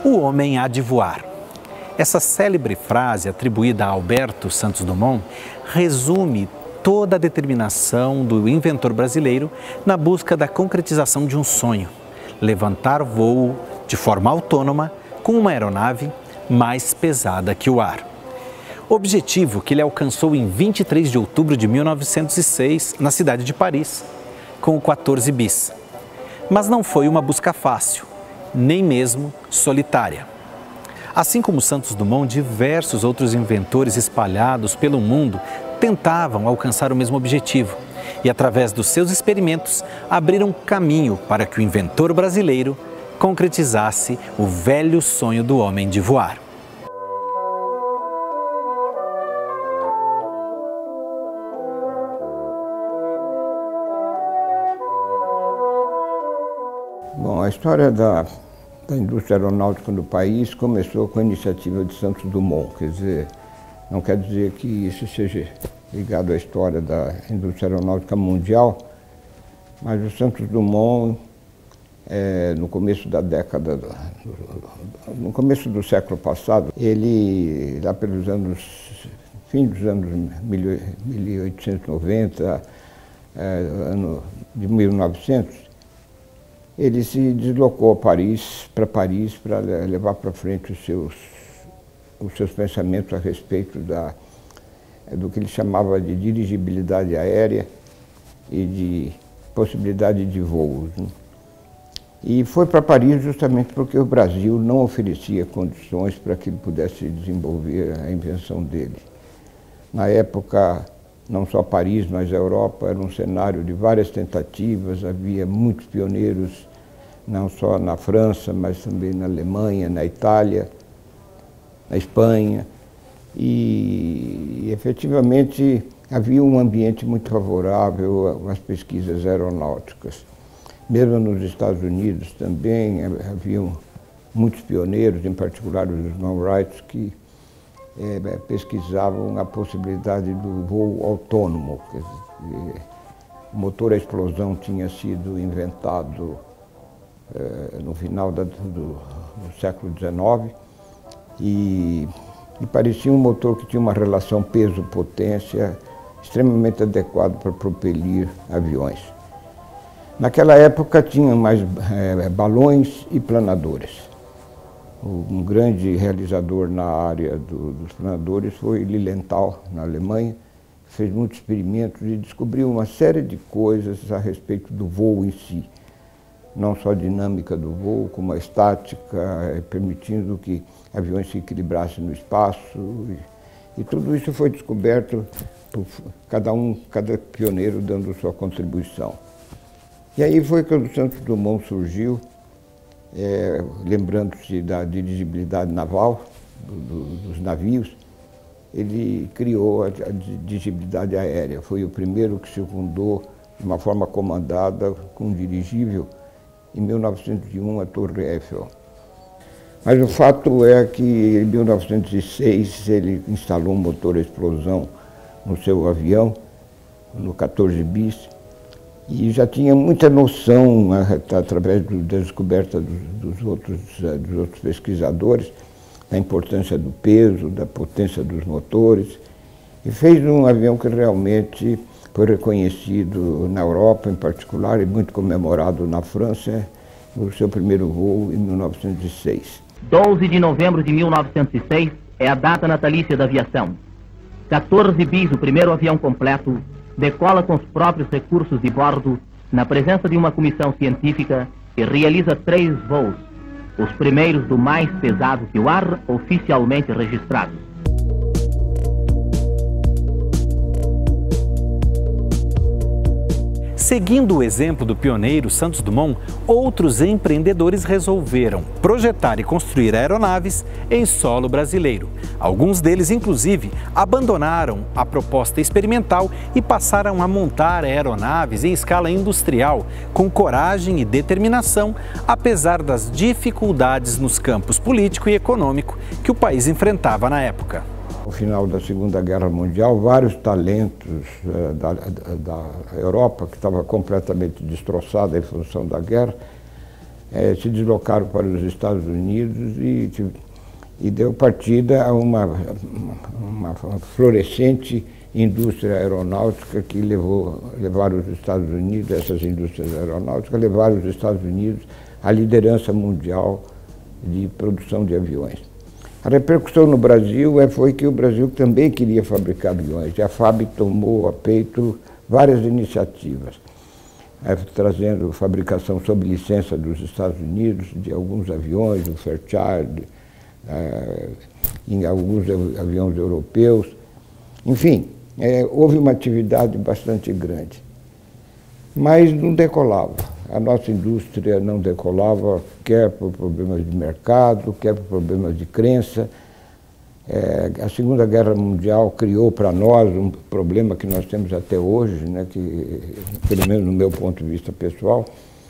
O homem há de voar. Essa célebre frase, atribuída a Alberto Santos Dumont, resume toda a determinação do inventor brasileiro na busca da concretização de um sonho: levantar voo de forma autônoma com uma aeronave mais pesada que o ar. Objetivo que ele alcançou em 23 de outubro de 1906, na cidade de Paris, com o 14 bis. Mas não foi uma busca fácil, nem mesmo solitária. Assim como Santos Dumont, diversos outros inventores espalhados pelo mundo tentavam alcançar o mesmo objetivo e, através dos seus experimentos, abriram caminho para que o inventor brasileiro concretizasse o velho sonho do homem de voar. Bom, a história da indústria aeronáutica no país começou com a iniciativa de Santos Dumont, quer dizer, não quer dizer que isso seja ligado à história da indústria aeronáutica mundial, mas o Santos Dumont, no começo da década, no começo do século passado, ele, lá pelos anos, fim dos anos 1890, ano de 1900, ele se deslocou a Paris para levar para frente os seus pensamentos a respeito do que ele chamava de dirigibilidade aérea e de possibilidade de voos, né? E foi para Paris justamente porque o Brasil não oferecia condições para que ele pudesse desenvolver a invenção dele. Na época, não só Paris, mas a Europa era um cenário de várias tentativas, havia muitos pioneiros, não só na França, mas também na Alemanha, na Itália, na Espanha, e efetivamente havia um ambiente muito favorável às pesquisas aeronáuticas. Mesmo nos Estados Unidos também haviam muitos pioneiros, em particular os irmãos Wright, que pesquisavam a possibilidade do voo autônomo. Quer dizer, o motor à explosão tinha sido inventado no final do século XIX e parecia um motor que tinha uma relação peso-potência extremamente adequado para propelir aviões. Naquela época tinha mais balões e planadores. Um grande realizador na área dos planadores foi Lilienthal, na Alemanha, que fez muitos experimentos e descobriu uma série de coisas a respeito do voo em si. Não só a dinâmica do voo, como a estática, permitindo que aviões se equilibrassem no espaço. E tudo isso foi descoberto por cada pioneiro dando sua contribuição. E aí foi que o Santos Dumont surgiu, lembrando-se da dirigibilidade naval, dos navios. Ele criou a dirigibilidade aérea. Foi o primeiro que circundou de uma forma comandada com um dirigível em 1901 a Torre Eiffel. Mas o fato é que em 1906 ele instalou um motor à explosão no seu avião, no 14 bis, e já tinha muita noção, através da descoberta dos outros pesquisadores, da importância do peso, da potência dos motores, e fez um avião que realmente foi reconhecido na Europa em particular e muito comemorado na França no seu primeiro voo em 1906. 12 de novembro de 1906 é a data natalícia da aviação. 14 bis, o primeiro avião completo, decola com os próprios recursos de bordo, na presença de uma comissão científica, e realiza 3 voos, os primeiros do mais pesado que o ar, oficialmente registrados. Seguindo o exemplo do pioneiro Santos Dumont, outros empreendedores resolveram projetar e construir aeronaves em solo brasileiro. Alguns deles, inclusive, abandonaram a proposta experimental e passaram a montar aeronaves em escala industrial, com coragem e determinação, apesar das dificuldades nos campos político e econômico que o país enfrentava na época. No final da Segunda Guerra Mundial, vários talentos da Europa, que estava completamente destroçada em função da guerra, se deslocaram para os Estados Unidos e deu partida a uma florescente indústria aeronáutica que levaram os Estados Unidos, essas indústrias aeronáuticas levaram os Estados Unidos à liderança mundial de produção de aviões. A repercussão no Brasil foi que o Brasil também queria fabricar aviões, e a FAB tomou a peito várias iniciativas, trazendo fabricação sob licença dos Estados Unidos de alguns aviões, o Fairchild, em alguns aviões europeus. Enfim, houve uma atividade bastante grande, mas não decolava. A nossa indústria não decolava, quer por problemas de mercado, quer por problemas de crença. A Segunda Guerra Mundial criou para nós um problema que nós temos até hoje, né, que, pelo menos no meu ponto de vista pessoal,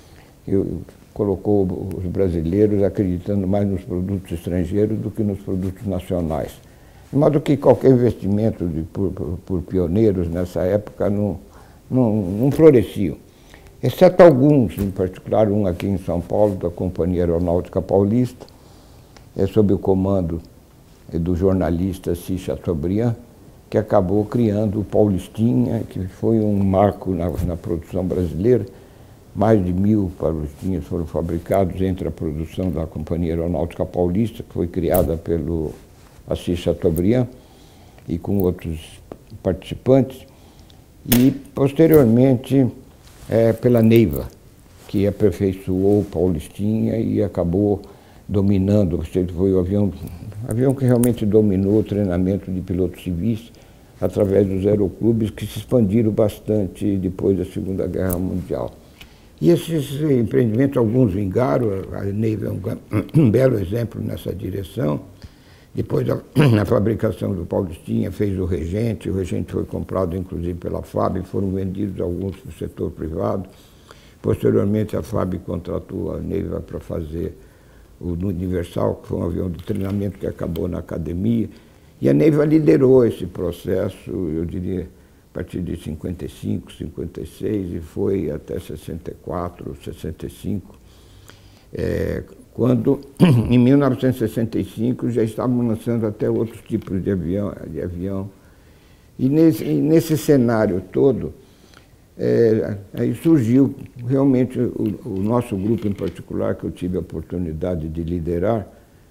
colocou os brasileiros acreditando mais nos produtos estrangeiros do que nos produtos nacionais. De modo que qualquer investimento por pioneiros nessa época não floresciam, exceto alguns, em particular um aqui em São Paulo, da Companhia Aeronáutica Paulista, sob o comando do jornalista Assis Chateaubriand, que acabou criando o Paulistinha, que foi um marco na produção brasileira. Mais de 1000 Paulistinhas foram fabricados entre a produção da Companhia Aeronáutica Paulista, que foi criada pelo Assis Chateaubriand e com outros participantes, e posteriormente pela Neiva, que aperfeiçoou o Paulistinha e acabou dominando. Foi o avião que realmente dominou o treinamento de pilotos civis através dos aeroclubes, que se expandiram bastante depois da Segunda Guerra Mundial. E esses empreendimentos, alguns vingaram, a Neiva é um belo exemplo nessa direção. Depois a fabricação do Paulistinha fez o Regente foi comprado inclusive pela FAB, foram vendidos alguns para o setor privado. Posteriormente a FAB contratou a Neiva para fazer o Universal, que foi um avião de treinamento que acabou na academia. E a Neiva liderou esse processo, eu diria, a partir de 55, 56 e foi até 64, 65. Quando, em 1965, já estavam lançando até outros tipos de avião. E nesse cenário todo, aí surgiu realmente o nosso grupo em particular, que eu tive a oportunidade de liderar,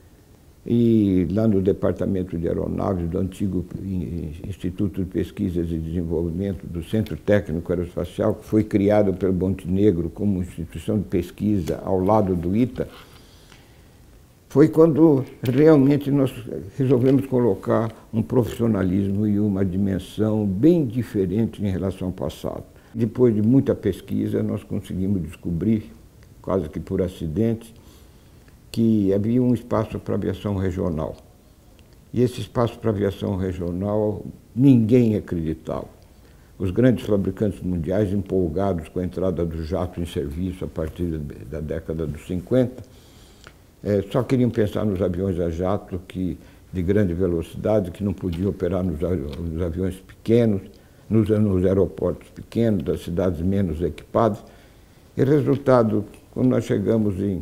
e lá no Departamento de Aeronaves do antigo Instituto de Pesquisas e Desenvolvimento do Centro Técnico Aeroespacial, que foi criado pelo Montenegro como instituição de pesquisa ao lado do ITA, foi quando realmente nós resolvemos colocar um profissionalismo e uma dimensão bem diferente em relação ao passado. Depois de muita pesquisa, nós conseguimos descobrir, quase que por acidente, que havia um espaço para aviação regional. E esse espaço para aviação regional, ninguém acreditava. Os grandes fabricantes mundiais, empolgados com a entrada do jato em serviço a partir da década dos 50, só queriam pensar nos aviões a jato de grande velocidade, que não podiam operar nos aviões pequenos, nos aeroportos pequenos, das cidades menos equipadas. E resultado, quando nós chegamos em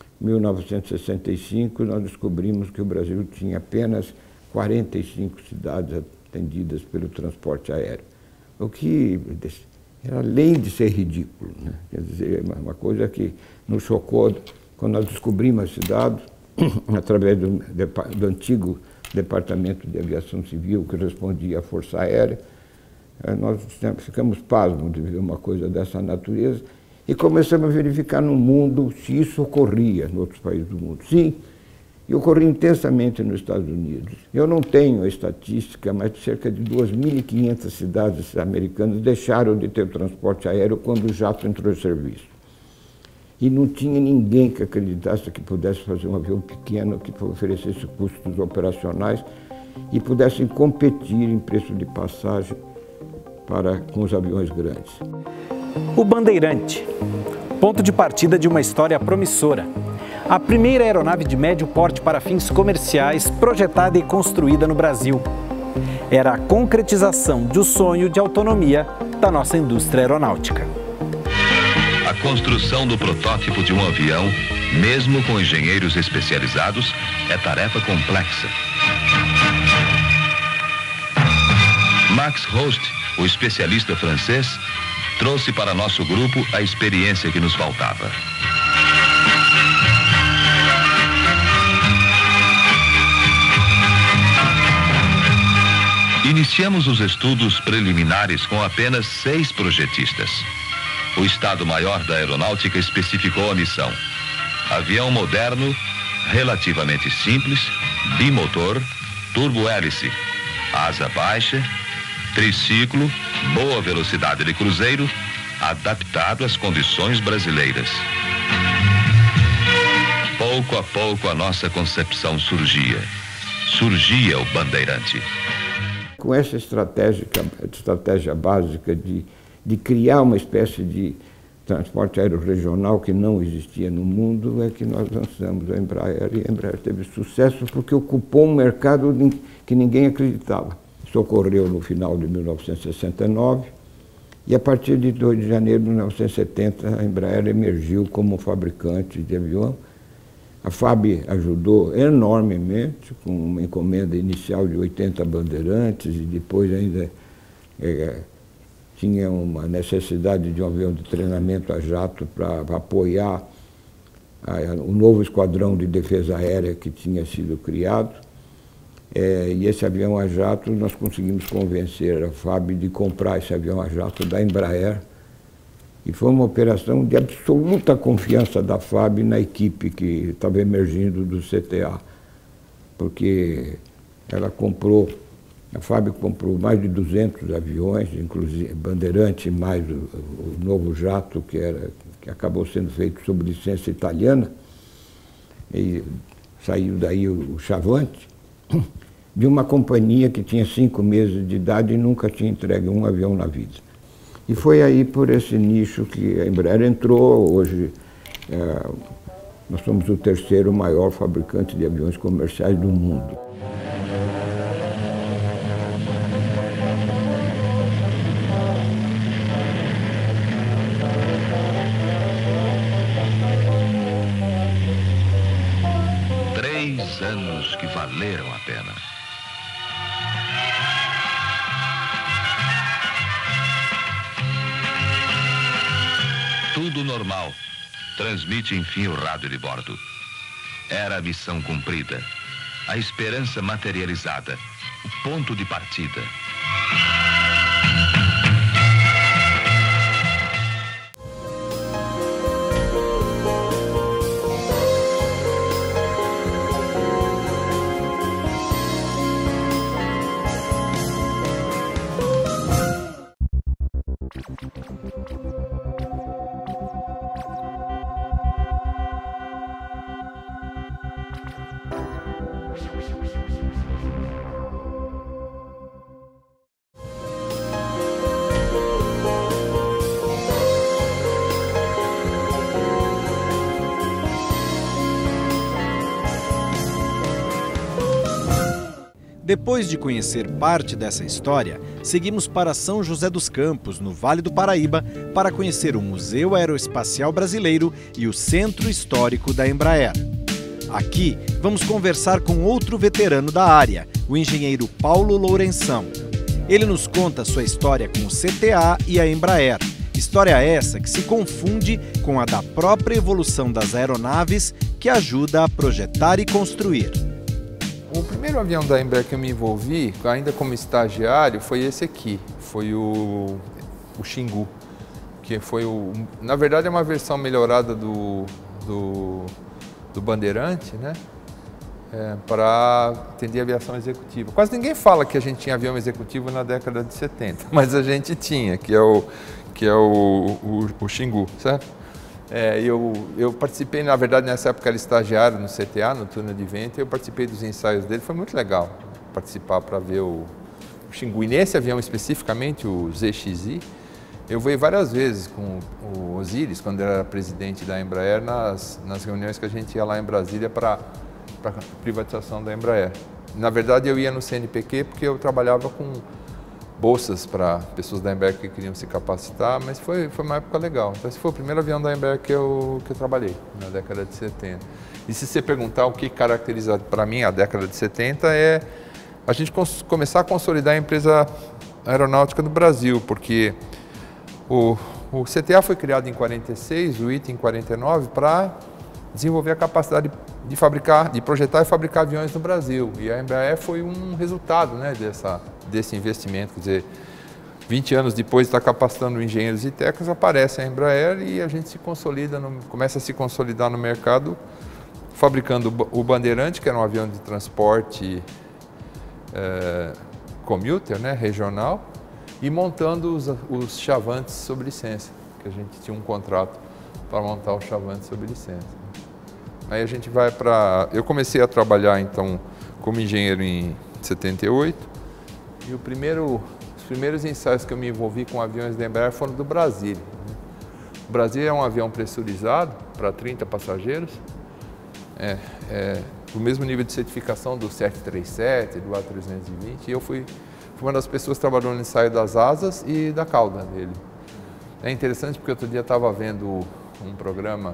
1965, nós descobrimos que o Brasil tinha apenas 45 cidades atendidas pelo transporte aéreo, o que era além de ser ridículo, né? Quer dizer, uma coisa que nos chocou quando nós descobrimos a cidade, através do antigo Departamento de Aviação Civil, que respondia à Força Aérea. Nós ficamos pasmos de ver uma coisa dessa natureza e começamos a verificar no mundo se isso ocorria em outros países do mundo. Sim, e ocorria intensamente nos Estados Unidos. Eu não tenho a estatística, mas cerca de 2.500 cidades americanas deixaram de ter o transporte aéreo quando o jato entrou em serviço. E não tinha ninguém que acreditasse que pudesse fazer um avião pequeno, que oferecesse custos operacionais e pudessem competir em preço de passagem com os aviões grandes. O Bandeirante, ponto de partida de uma história promissora. A primeira aeronave de médio porte para fins comerciais projetada e construída no Brasil. Era a concretização do sonho de autonomia da nossa indústria aeronáutica. A construção do protótipo de um avião, mesmo com engenheiros especializados, é tarefa complexa. Max Rost, o especialista francês, trouxe para nosso grupo a experiência que nos faltava. Iniciamos os estudos preliminares com apenas 6 projetistas. O Estado-Maior da Aeronáutica especificou a missão: avião moderno, relativamente simples, bimotor, turbo-hélice, asa baixa, triciclo, boa velocidade de cruzeiro, adaptado às condições brasileiras. Pouco a pouco a nossa concepção surgia. Surgia o Bandeirante. Com essa estratégia básica de criar uma espécie de transporte aéreo regional que não existia no mundo, é que nós lançamos a Embraer, e a Embraer teve sucesso porque ocupou um mercado que ninguém acreditava. Isso ocorreu no final de 1969 e a partir de 2 de janeiro de 1970 a Embraer emergiu como fabricante de avião. A FAB ajudou enormemente, com uma encomenda inicial de 80 bandeirantes e depois ainda tinha uma necessidade de um avião de treinamento a jato para apoiar o novo esquadrão de defesa aérea que tinha sido criado. E esse avião a jato, nós conseguimos convencer a FAB de comprar esse avião a jato da Embraer. E foi uma operação de absoluta confiança da FAB na equipe que estava emergindo do CTA. Porque a FAB comprou mais de 200 aviões, inclusive Bandeirante, mais o novo jato que acabou sendo feito sob licença italiana. E saiu daí o Chavante, de uma companhia que tinha 5 meses de idade e nunca tinha entregue um avião na vida. E foi aí por esse nicho que a Embraer entrou. Hoje nós somos o 3º maior fabricante de aviões comerciais do mundo. Três anos que valeram a pena. Tudo normal. Transmite, enfim, o rádio de bordo. Era a missão cumprida. A esperança materializada. O ponto de partida. Depois de conhecer parte dessa história, seguimos para São José dos Campos, no Vale do Paraíba, para conhecer o Museu Aeroespacial Brasileiro e o Centro Histórico da Embraer. Aqui, vamos conversar com outro veterano da área, o engenheiro Paulo Lourenção. Ele nos conta sua história com o CTA e a Embraer. História essa que se confunde com a da própria evolução das aeronaves, que ajuda a projetar e construir. O primeiro avião da Embraer que eu me envolvi, ainda como estagiário, foi esse aqui, foi o Xingu, que foi na verdade é uma versão melhorada do Bandeirante, né? Para atender aviação executiva. Quase ninguém fala que a gente tinha avião executivo na década de 70, mas a gente tinha, que é o Xingu, certo? Eu participei, na verdade, nessa época era estagiário no CTA, no túnel de vento, e eu participei dos ensaios dele, foi muito legal participar para ver o Xingu. E nesse avião especificamente, o ZXI, eu voei várias vezes com o Osiris, quando era presidente da Embraer, nas reuniões que a gente ia lá em Brasília para a privatização da Embraer. Na verdade, eu ia no CNPq porque eu trabalhava bolsas para pessoas da Embraer que queriam se capacitar, mas foi uma época legal. Então esse foi o primeiro avião da Embraer que eu trabalhei, na década de 70. E se você perguntar o que caracteriza para mim a década de 70 é a gente começar a consolidar a empresa aeronáutica no Brasil, porque o CTA foi criado em 46, o ITA em 49, para desenvolver a capacidade de projetar e fabricar aviões no Brasil. E a Embraer foi um resultado, né, desse investimento. Quer dizer, 20 anos depois de estar capacitando engenheiros e técnicos, aparece a Embraer e a gente começa a se consolidar no mercado, fabricando o Bandeirante, que era um avião de transporte commuter, né, regional, e montando os chavantes sob licença, que a gente tinha um contrato para montar os chavantes sob licença. Aí a gente vai para... Eu comecei a trabalhar, então, como engenheiro em 78, e os primeiros ensaios que eu me envolvi com aviões da Embraer foram do Brasília. O Brasília é um avião pressurizado para 30 passageiros, do mesmo nível de certificação do 737, do A320, e eu fui uma das pessoas que trabalhou no ensaio das asas e da cauda dele. É interessante porque outro dia estava vendo um programa,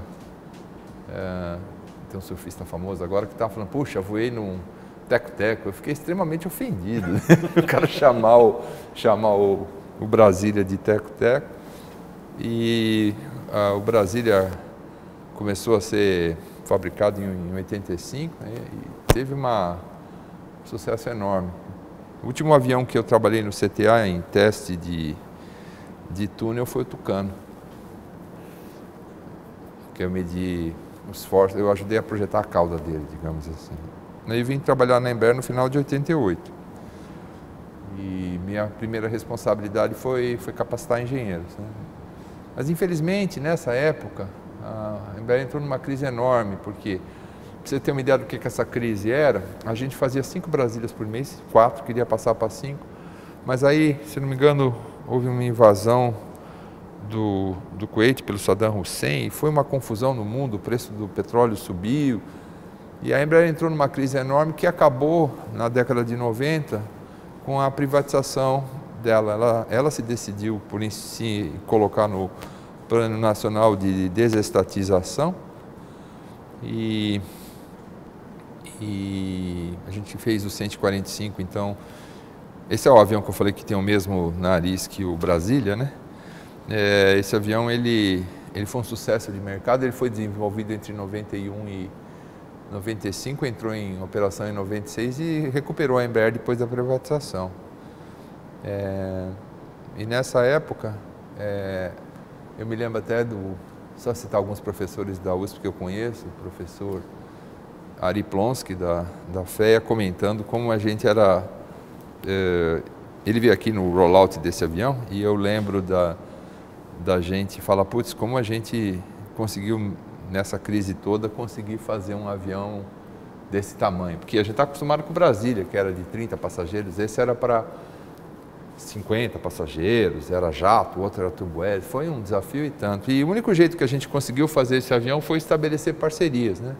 tem um surfista famoso agora que estava falando, puxa, voei num teco-teco. Eu fiquei extremamente ofendido, né? O cara chamar o Brasília de teco-teco. E o Brasília começou a ser fabricado em 85, né? E teve um sucesso enorme. O último avião que eu trabalhei no CTA em teste de túnel foi o Tucano, que eu medi os forços, eu ajudei a projetar a cauda dele, digamos assim. Aí vim trabalhar na Embraer no final de 88. E minha primeira responsabilidade foi capacitar engenheiros, né? Mas infelizmente nessa época a Embraer entrou numa crise enorme, porque, para você ter uma ideia do que essa crise era, a gente fazia 5 Brasílias por mês, 4, queria passar para 5, mas aí, se não me engano, houve uma invasão do Kuwait pelo Saddam Hussein, e foi uma confusão no mundo, o preço do petróleo subiu, e a Embraer entrou numa crise enorme que acabou, na década de 90, com a privatização dela. Ela se decidiu por si colocar no Plano Nacional de Desestatização, e a gente fez o 145, então, esse é o avião que eu falei que tem o mesmo nariz que o Brasília, né? Esse avião, ele foi um sucesso de mercado, ele foi desenvolvido entre 91 e 95, entrou em operação em 96 e recuperou a Embraer depois da privatização. E nessa época, eu me lembro até só citar alguns professores da USP que eu conheço, o professor Ari Plonsky, da FEA, comentando como a gente era... ele veio aqui no rollout desse avião e eu lembro da gente falar, putz, como a gente conseguiu, nessa crise toda, conseguir fazer um avião desse tamanho. Porque a gente está acostumado com o Brasília, que era de 30 passageiros, esse era para 50 passageiros, era jato, o outro era turbohélice, foi um desafio e tanto. E o único jeito que a gente conseguiu fazer esse avião foi estabelecer parcerias, né?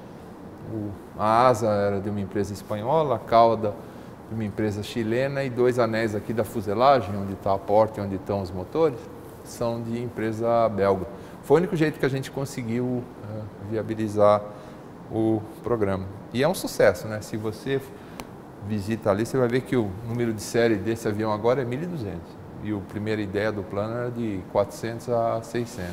A asa era de uma empresa espanhola, a cauda de uma empresa chilena e 2 anéis aqui da fuselagem, onde está a porta e onde estão os motores, são de empresa belga. Foi o único jeito que a gente conseguiu viabilizar o programa. E é um sucesso, né? Se você visita ali, você vai ver que o número de série desse avião agora é 1.200. E a primeira ideia do plano era de 400 a 600.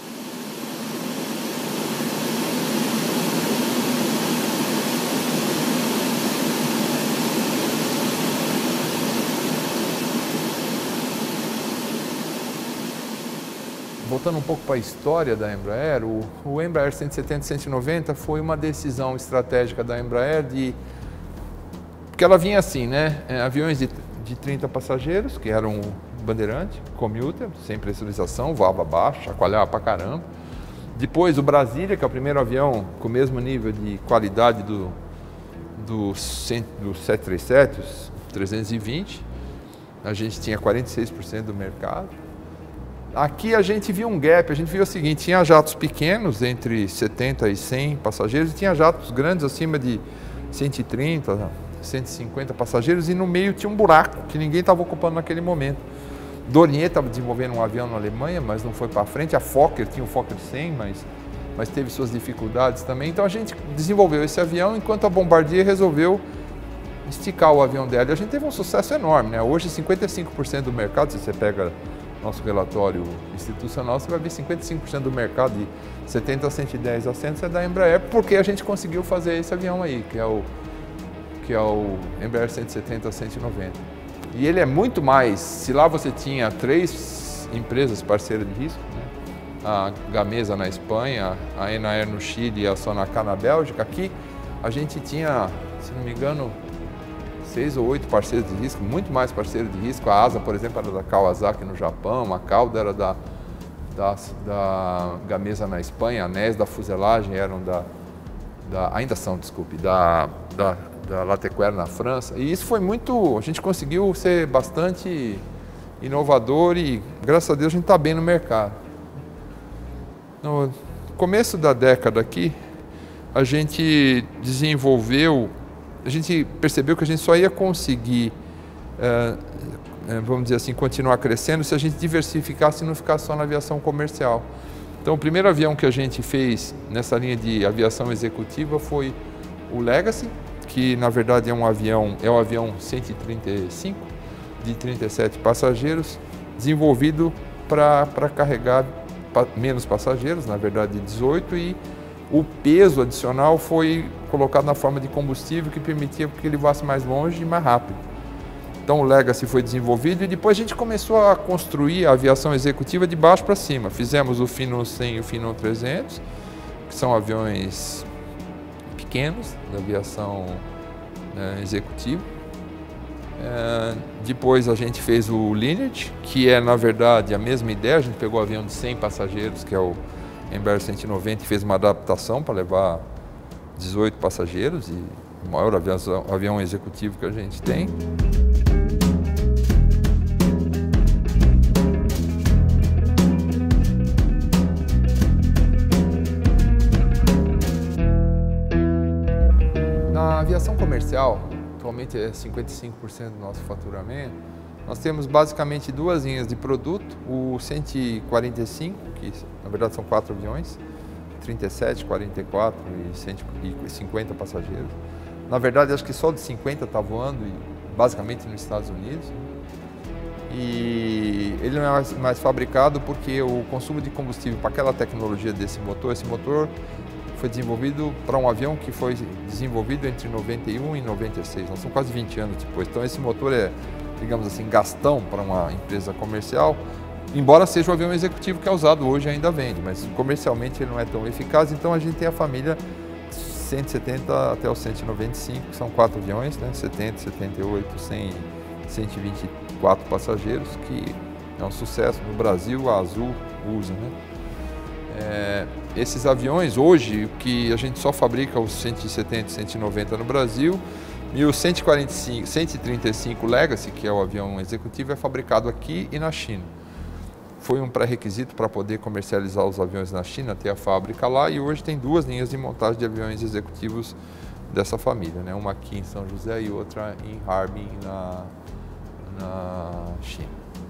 Voltando um pouco para a história da Embraer, o Embraer 170 e 190 foi uma decisão estratégica da Embraer porque ela vinha assim, né? Aviões de 30 passageiros, que eram o Bandeirante, commuter, sem pressurização, voava baixo, chacoalhava pra caramba. Depois o Brasília, que é o primeiro avião com o mesmo nível de qualidade do 737, os 320. A gente tinha 46% do mercado. Aqui a gente viu um gap, a gente viu o seguinte, tinha jatos pequenos, entre 70 e 100 passageiros, e tinha jatos grandes, acima de 130, 150 passageiros e no meio tinha um buraco que ninguém estava ocupando naquele momento. Dornier estava desenvolvendo um avião na Alemanha, mas não foi para frente. A Fokker tinha o Fokker 100, mas teve suas dificuldades também. Então a gente desenvolveu esse avião enquanto a Bombardier resolveu esticar o avião dela. E a gente teve um sucesso enorme, né? Hoje 55% do mercado, se você pega nosso relatório institucional, você vai ver 55% do mercado de 70 a 110 assentos é da Embraer, porque a gente conseguiu fazer esse avião aí, que é o Embraer 170 a 190. E ele é muito mais, se lá você tinha 3 empresas parceiras de risco, né? A Gamesa na Espanha, a Enair no Chile e a Sonaca na Bélgica, aqui a gente tinha, se não me engano, 6 ou 8 parceiros de risco, muito mais parceiros de risco. A ASA, por exemplo, era da Kawasaki no Japão, a Cauda era da Gamesa na Espanha, a NES da fuselagem eram ainda são, desculpe, da Latécoère na França. E isso foi muito, a gente conseguiu ser bastante inovador e, graças a Deus, a gente está bem no mercado. No começo da década aqui, a gente percebeu que a gente só ia conseguir, vamos dizer assim, continuar crescendo se a gente diversificasse e não ficasse só na aviação comercial. Então, o primeiro avião que a gente fez nessa linha de aviação executiva foi o Legacy, que na verdade é um avião 135 de 37 passageiros, desenvolvido para carregar menos passageiros, na verdade 18, e o peso adicional foi colocado na forma de combustível que permitia que ele voasse mais longe e mais rápido. Então o Legacy foi desenvolvido e depois a gente começou a construir a aviação executiva de baixo para cima. Fizemos o Phenom 100 e o Phenom 300, que são aviões pequenos da aviação executiva. Depois a gente fez o Lineage, que é na verdade a mesma ideia. A gente pegou o avião de 100 passageiros, que é o Embraer 190, e fez uma adaptação para levar 18 passageiros, e o maior avião executivo que a gente tem. Na aviação comercial, atualmente é 55% do nosso faturamento, nós temos basicamente 2 linhas de produto, o 145, que na verdade são 4 aviões, 37, 44 e 150 passageiros. Na verdade, acho que só de 50 está voando, basicamente nos Estados Unidos. E ele não é mais fabricado porque o consumo de combustível para aquela tecnologia esse motor foi desenvolvido para um avião que foi desenvolvido entre 91 e 96, nós somos quase 20 anos depois. Então esse motor é, digamos assim, gastão para uma empresa comercial, embora seja o avião executivo que é usado hoje e ainda vende, mas comercialmente ele não é tão eficaz. Então a gente tem a família 170 até o 195, que são 4 aviões, né? 70, 78, 100, 124 passageiros, que é um sucesso no Brasil, a Azul usa, né? Esses aviões, hoje, que a gente só fabrica os 170 e 190 no Brasil, e o 135 Legacy, que é o avião executivo, é fabricado aqui e na China. Foi um pré-requisito para poder comercializar os aviões na China, ter a fábrica lá, e hoje tem 2 linhas de montagem de aviões executivos dessa família, né? Uma aqui em São José e outra em Harbin, na China.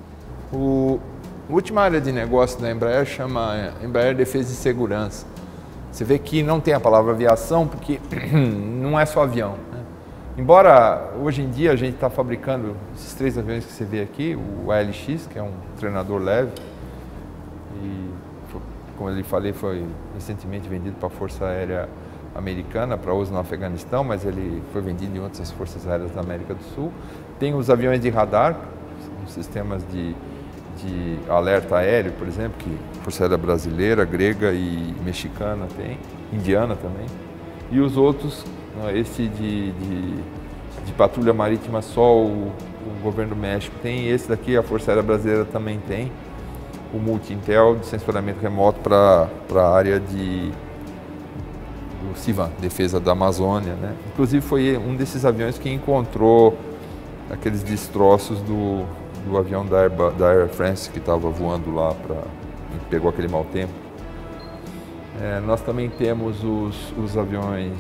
A última área de negócio da Embraer chama Embraer Defesa e Segurança. Você vê que não tem a palavra aviação porque não é só avião, né? Embora hoje em dia a gente está fabricando esses 3 aviões que você vê aqui, o ALX, que é um treinador leve, e como eu lhe falei, foi recentemente vendido para a Força Aérea Americana para uso no Afeganistão, mas ele foi vendido em outras forças aéreas da América do Sul. Tem os aviões de radar, os sistemas de alerta aéreo, por exemplo, que a Força Aérea Brasileira, grega e mexicana tem, indiana também. E os outros, esse de patrulha marítima só o governo do México tem, esse daqui a Força Aérea Brasileira também tem, o Multi-Intel de sensoramento remoto para a área do CIVAM, defesa da Amazônia, né? Inclusive foi um desses aviões que encontrou aqueles destroços do avião da Air France que estava voando lá, pegou aquele mau tempo. Nós também temos os aviões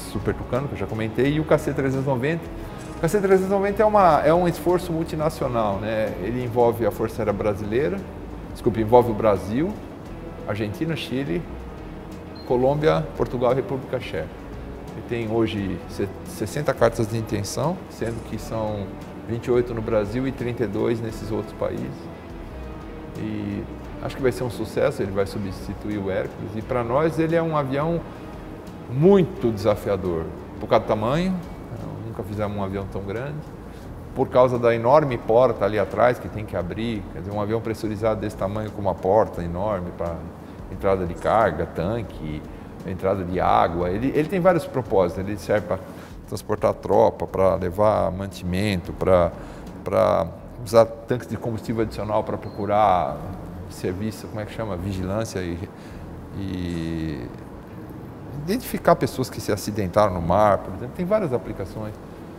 Super Tucano, que eu já comentei, e o KC-390. O KC-390 é um esforço multinacional, né? Ele envolve a Força Aérea Brasileira, envolve o Brasil, Argentina, Chile, Colômbia, Portugal e República Tcheca. Ele tem hoje 60 cartas de intenção, sendo que são 28 no Brasil e 32 nesses outros países. E acho que vai ser um sucesso, ele vai substituir o Hércules. E para nós ele é um avião muito desafiador, por causa do tamanho, nunca fizemos um avião tão grande, por causa da enorme porta ali atrás que tem que abrir, quer dizer, um avião pressurizado desse tamanho com uma porta enorme para entrada de carga, tanque, entrada de água. Ele tem vários propósitos, ele serve para transportar tropa, para levar mantimento, para usar tanques de combustível adicional para procurar serviço, como é que chama? Vigilância e identificar pessoas que se acidentaram no mar, por exemplo. Tem várias aplicações.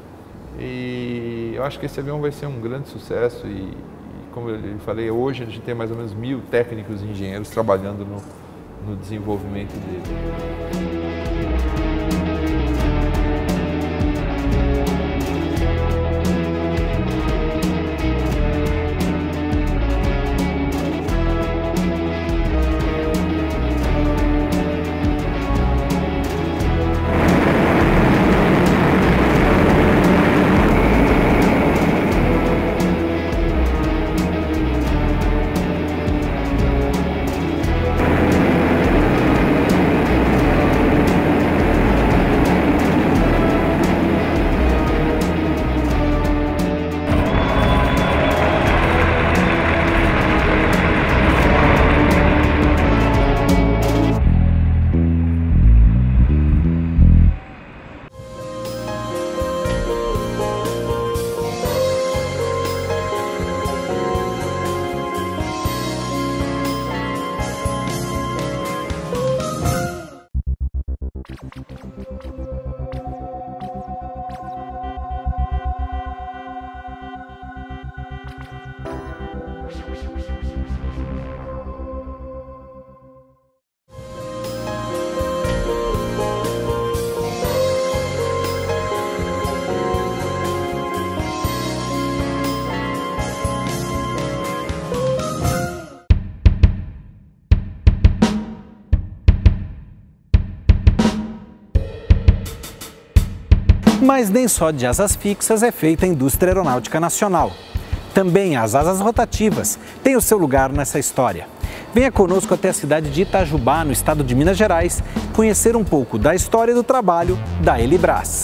E eu acho que esse avião vai ser um grande sucesso e como eu falei, hoje a gente tem mais ou menos 1000 técnicos e engenheiros trabalhando no desenvolvimento dele. Mas nem só de asas fixas é feita a indústria aeronáutica nacional. Também as asas rotativas têm o seu lugar nessa história. Venha conosco até a cidade de Itajubá, no estado de Minas Gerais, conhecer um pouco da história e do trabalho da Helibras.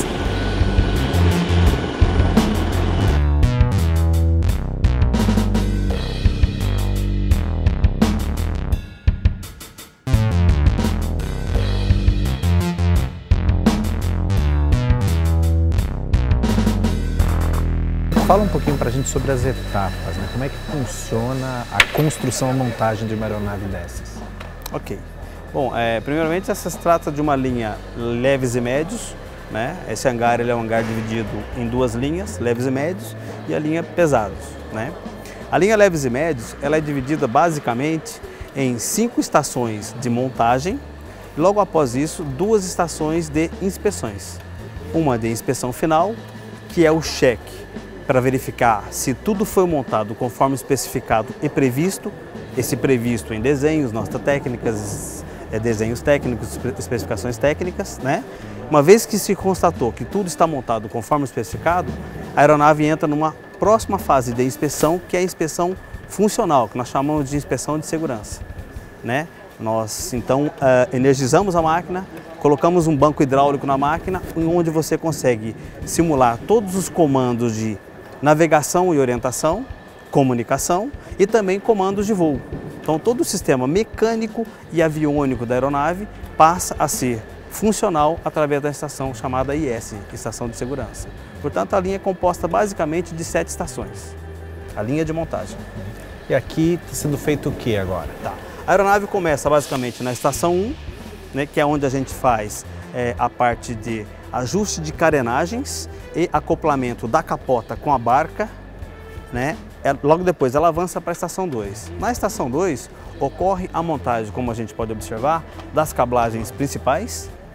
Fala um pouquinho para a gente sobre as etapas, né? Como é que funciona a construção e montagem de uma aeronave dessas? Ok. Bom, primeiramente essa se trata de uma linha leves e médios, né? Esse hangar ele é um hangar dividido em duas linhas, leves e médios, e a linha pesados, né? A linha leves e médios ela é dividida basicamente em 5 estações de montagem e logo após isso 2 estações de inspeções. Uma de inspeção final, que é o cheque, para verificar se tudo foi montado conforme especificado e previsto, esse previsto em desenhos, notas técnicas, desenhos técnicos, especificações técnicas, né? Uma vez que se constatou que tudo está montado conforme especificado, a aeronave entra numa próxima fase de inspeção, que é a inspeção funcional, que nós chamamos de inspeção de segurança, né? Nós, então, energizamos a máquina, colocamos um banco hidráulico na máquina, onde você consegue simular todos os comandos de navegação e orientação, comunicação e também comandos de voo. Então todo o sistema mecânico e aviônico da aeronave passa a ser funcional através da estação chamada IS, Estação de Segurança. Portanto, a linha é composta basicamente de 7 estações, a linha de montagem. E aqui está sendo feito o que agora? Tá. A aeronave começa basicamente na estação 1, né, que é onde a gente faz a parte de ajuste de carenagens e acoplamento da capota com a barca, né? Logo depois ela avança para a estação 2. Na estação 2 ocorre a montagem, como a gente pode observar, das cablagens principais,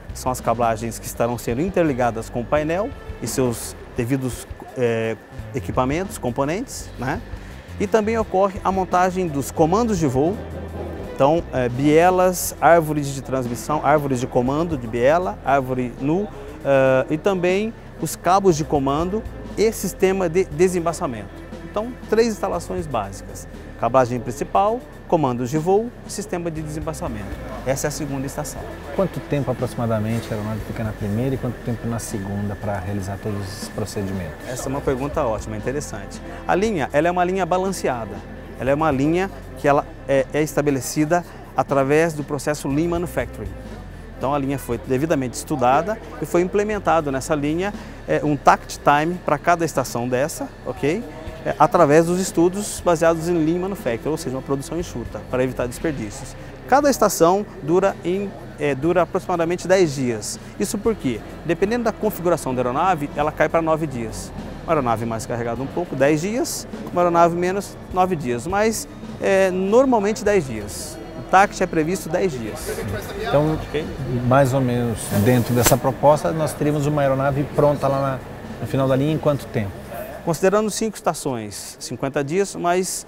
são as cablagens que estarão sendo interligadas com o painel e seus devidos equipamentos, componentes, né? E também ocorre a montagem dos comandos de voo, então bielas, árvores de transmissão, árvores de comando de biela, árvore nu e também os cabos de comando e sistema de desembaçamento. Então, 3 instalações básicas: cablagem principal, comandos de voo e sistema de desembaçamento. Essa é a segunda estação. Quanto tempo aproximadamente a aeronave fica na primeira e quanto tempo na segunda para realizar todos esses procedimentos? Essa é uma pergunta ótima, interessante. A linha, ela é uma linha balanceada. Ela é uma linha que ela é estabelecida através do processo Lean Manufacturing. Então a linha foi devidamente estudada e foi implementado nessa linha um takt time para cada estação dessa, ok? Através dos estudos baseados em Lean Manufacturing, ou seja, uma produção enxuta, para evitar desperdícios. Cada estação dura aproximadamente 10 dias. Isso porque, dependendo da configuração da aeronave, ela cai para 9 dias. Uma aeronave mais carregada um pouco, 10 dias, uma aeronave menos, 9 dias, mas normalmente 10 dias. O TACT é previsto 10 dias. Então, mais ou menos dentro dessa proposta, nós teríamos uma aeronave pronta lá no final da linha em quanto tempo? Considerando 5 estações, 50 dias, mais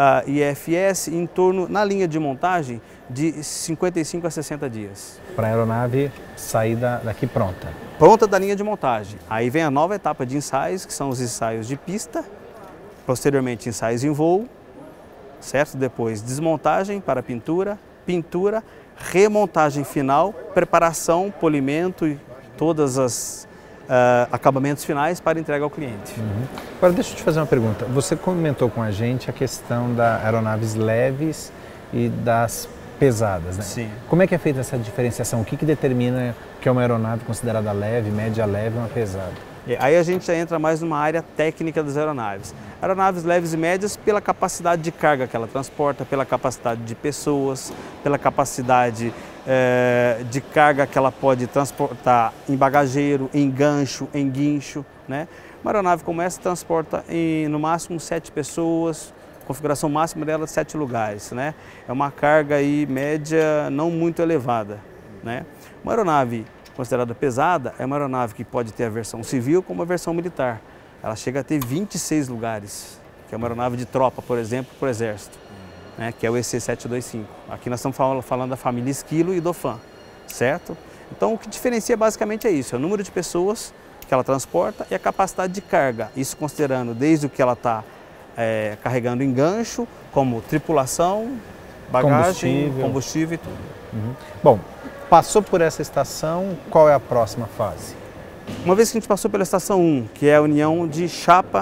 IFS em torno, na linha de montagem, de 55 a 60 dias. Para a aeronave sair daqui pronta? Pronta da linha de montagem. Aí vem a nova etapa de ensaios, que são os ensaios de pista, posteriormente ensaios em voo, certo? Depois desmontagem para pintura, remontagem final, preparação, polimento e todas as acabamentos finais para entrega ao cliente. Agora deixa eu te fazer uma pergunta. Você comentou com a gente a questão das aeronaves leves e das pesadas, né? Sim. Como é que é feita essa diferenciação? O que determina que é uma aeronave considerada leve, média leve e uma pesada? Aí a gente já entra mais numa área técnica das aeronaves. Aeronaves leves e médias pela capacidade de carga que ela transporta, pela capacidade de pessoas, pela capacidade de carga que ela pode transportar em bagageiro, em gancho, em guincho, né? Uma aeronave como essa transporta no máximo 7 pessoas, configuração máxima dela 7 lugares, né? É uma carga aí média não muito elevada, né? Uma aeronave considerada pesada é uma aeronave que pode ter a versão civil como a versão militar. Ela chega a ter 26 lugares, que é uma aeronave de tropa, por exemplo, para o Exército, né, que é o EC-725. Aqui nós estamos falando da família Esquilo e Dauphin, certo? Então o que diferencia basicamente é isso, é o número de pessoas que ela transporta e a capacidade de carga. Isso considerando desde o que ela está carregando em gancho, como tripulação, bagagem, combustível e tudo. Bom, passou por essa estação, qual é a próxima fase? Uma vez que a gente passou pela estação 1, que é a união de chapa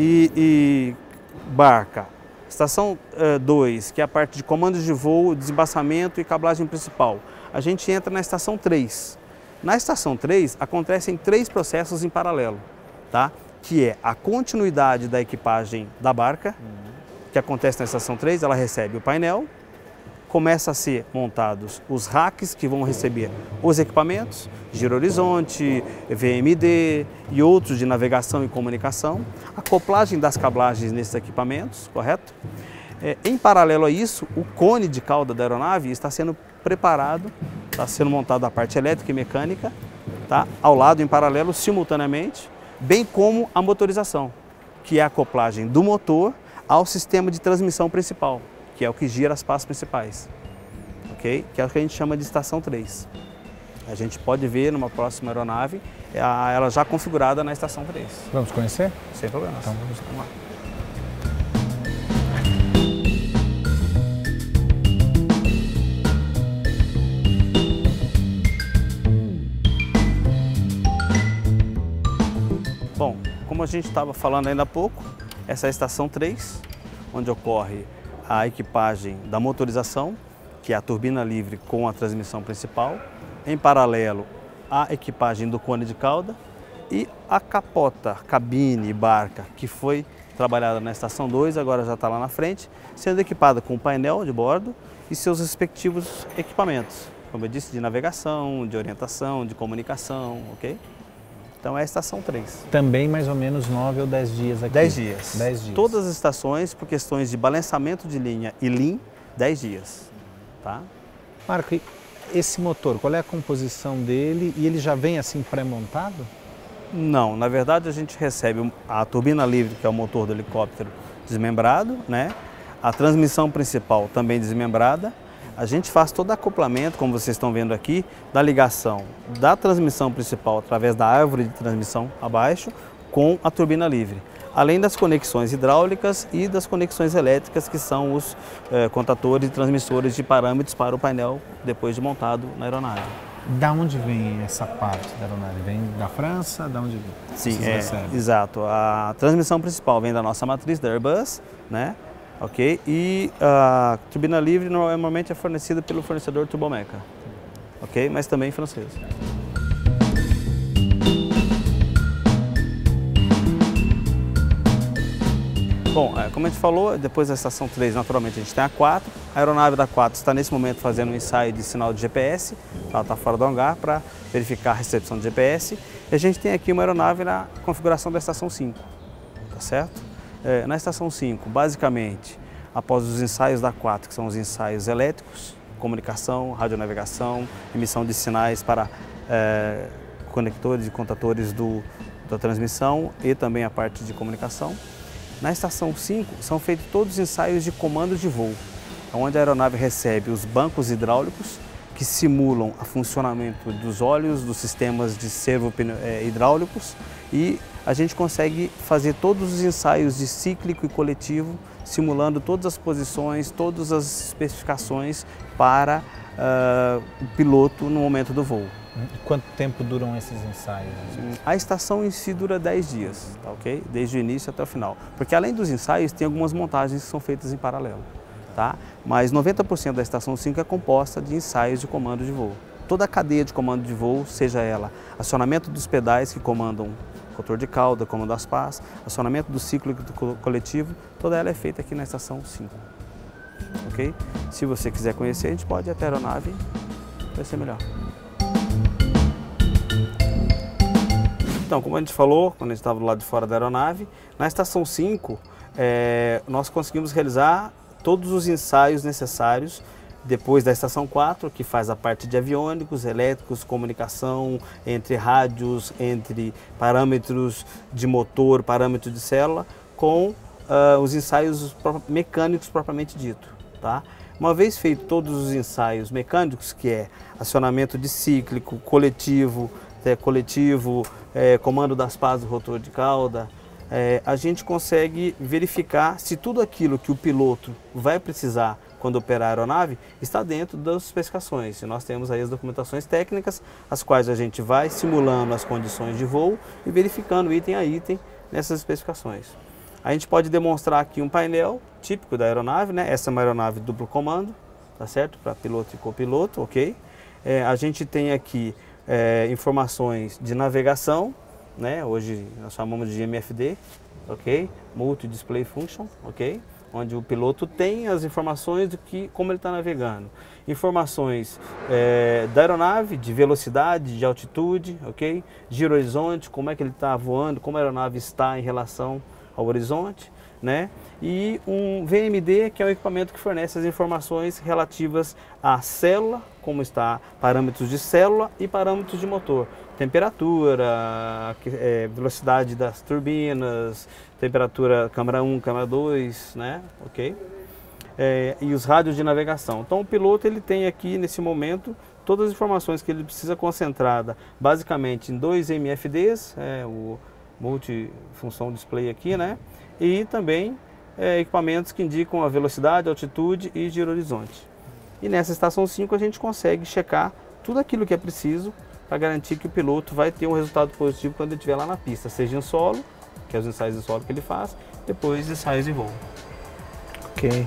e barca. Estação 2, que é a parte de comandos de voo, desembaçamento e cablagem principal. A gente entra na estação 3. Na estação 3, acontecem 3 processos em paralelo, tá? Que é a continuidade da equipagem da barca, que acontece na estação 3, ela recebe o painel, começa a ser montados os racks que vão receber os equipamentos, giro-horizonte, VMD e outros de navegação e comunicação, acoplagem das cablagens nesses equipamentos, correto? Em paralelo a isso, o cone de cauda da aeronave está sendo preparado, está sendo montado a parte elétrica e mecânica, tá? Ao lado, em paralelo, simultaneamente, bem como a motorização, que é a acoplagem do motor ao sistema de transmissão principal, que é o que gira as pás principais, ok? Que é o que a gente chama de estação 3. A gente pode ver numa próxima aeronave, ela já configurada na estação 3. Vamos conhecer? Sem problema. Então vamos lá. Bom, como a gente estava falando ainda há pouco, essa é a estação 3, onde ocorre a equipagem da motorização, que é a turbina livre com a transmissão principal. Em paralelo, a equipagem do cone de cauda e a capota, cabine e barca, que foi trabalhada na estação 2, agora já está lá na frente, sendo equipada com o painel de bordo e seus respectivos equipamentos, como eu disse, de navegação, de orientação, de comunicação, ok? Então é a estação 3. Também mais ou menos 9 ou 10 dias aqui? 10 dias. 10 dias. Todas as estações, por questões de balanceamento de linha e Lean, 10 dias. Tá? Marco, e esse motor, qual é a composição dele e ele já vem assim pré-montado? Não, na verdade a gente recebe a turbina livre, que é o motor do helicóptero, desmembrado, né? A transmissão principal também desmembrada. A gente faz todo acoplamento, como vocês estão vendo aqui, da ligação da transmissão principal através da árvore de transmissão abaixo com a turbina livre. Além das conexões hidráulicas e das conexões elétricas, que são os contatores e transmissores de parâmetros para o painel depois de montado na aeronave. Da onde vem essa parte da aeronave? Vem da França? Da onde vem? Sim, exato. A transmissão principal vem da nossa matriz, da Airbus, né? Ok? E a turbina livre normalmente é fornecida pelo fornecedor Turbomeca, ok? Mas também francês. Bom, como a gente falou, depois da estação 3, naturalmente a gente tem a 4. A aeronave da 4 está nesse momento fazendo um ensaio de sinal de GPS. Ela está fora do hangar para verificar a recepção de GPS. E a gente tem aqui uma aeronave na configuração da estação 5, tá certo? Na estação 5, basicamente, após os ensaios da 4, que são os ensaios elétricos, comunicação, radionavegação, emissão de sinais para conectores e contatores da transmissão e também a parte de comunicação. Na estação 5 são feitos todos os ensaios de comando de voo, onde a aeronave recebe os bancos hidráulicos que simulam o funcionamento dos óleos, dos sistemas de servo hidráulicos, e a gente consegue fazer todos os ensaios de cíclico e coletivo, simulando todas as posições, todas as especificações para o piloto no momento do voo. Quanto tempo duram esses ensaios? A estação em si dura 10 dias, tá, ok? Desde o início até o final. Porque além dos ensaios, tem algumas montagens que são feitas em paralelo, tá? Mas 90% da estação 5 é composta de ensaios de comando de voo. Toda a cadeia de comando de voo, seja ela acionamento dos pedais que comandam rotor de cauda, comando as pás, acionamento do ciclo coletivo, toda ela é feita aqui na estação 5, ok? Se você quiser conhecer, a gente pode ir até a aeronave, vai ser melhor. Então, como a gente falou, quando a gente estava do lado de fora da aeronave, na estação 5, nós conseguimos realizar todos os ensaios necessários depois da estação 4, que faz a parte de aviônicos, elétricos, comunicação, entre rádios, entre parâmetros de motor, parâmetros de célula, com os ensaios mecânicos propriamente dito, tá? Uma vez feito todos os ensaios mecânicos, que é acionamento de cíclico, coletivo, comando das pás do rotor de cauda, a gente consegue verificar se tudo aquilo que o piloto vai precisar quando operar a aeronave está dentro das especificações. E nós temos aí as documentações técnicas, as quais a gente vai simulando as condições de voo e verificando item a item nessas especificações. A gente pode demonstrar aqui um painel típico da aeronave, né? Essa é uma aeronave duplo comando, tá certo? Para piloto e copiloto, ok? A gente tem aqui informações de navegação, né? Hoje nós chamamos de MFD, ok? Multi Display Function, ok? Onde o piloto tem as informações de como ele está navegando. Informações da aeronave, de velocidade, de altitude, ok? Giro horizonte, como é que ele está voando, como a aeronave está em relação ao horizonte, né? E um VMD, que é um equipamento que fornece as informações relativas à célula, como está parâmetros de célula e parâmetros de motor. Temperatura, velocidade das turbinas, temperatura câmara 1, câmara 2, né? Ok? E os rádios de navegação. Então o piloto ele tem aqui nesse momento todas as informações que ele precisa concentrada basicamente em 2 MFDs, o multifunção display aqui, né? E também equipamentos que indicam a velocidade, altitude e giro horizonte. E nessa estação 5 a gente consegue checar tudo aquilo que é preciso para garantir que o piloto vai ter um resultado positivo quando ele estiver lá na pista, seja em solo, que é os ensaios de solo que ele faz, depois ensaios de voo. Ok.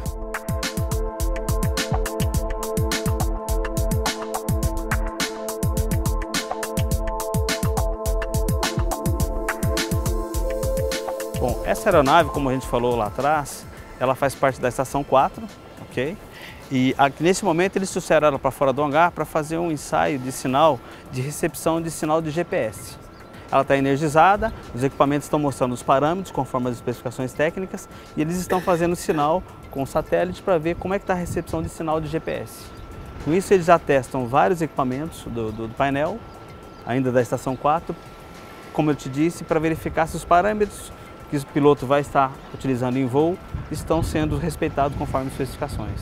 Bom, essa aeronave, como a gente falou lá atrás, ela faz parte da estação 4, ok? E aqui, nesse momento eles trouxeram ela para fora do hangar para fazer um ensaio de sinal, de recepção de sinal de GPS. Ela está energizada, os equipamentos estão mostrando os parâmetros conforme as especificações técnicas e eles estão fazendo sinal com o satélite para ver como é que está a recepção de sinal de GPS. Com isso eles já testam vários equipamentos do painel, ainda da estação 4, como eu te disse, para verificar se os parâmetros que o piloto vai estar utilizando em voo estão sendo respeitados conforme as especificações.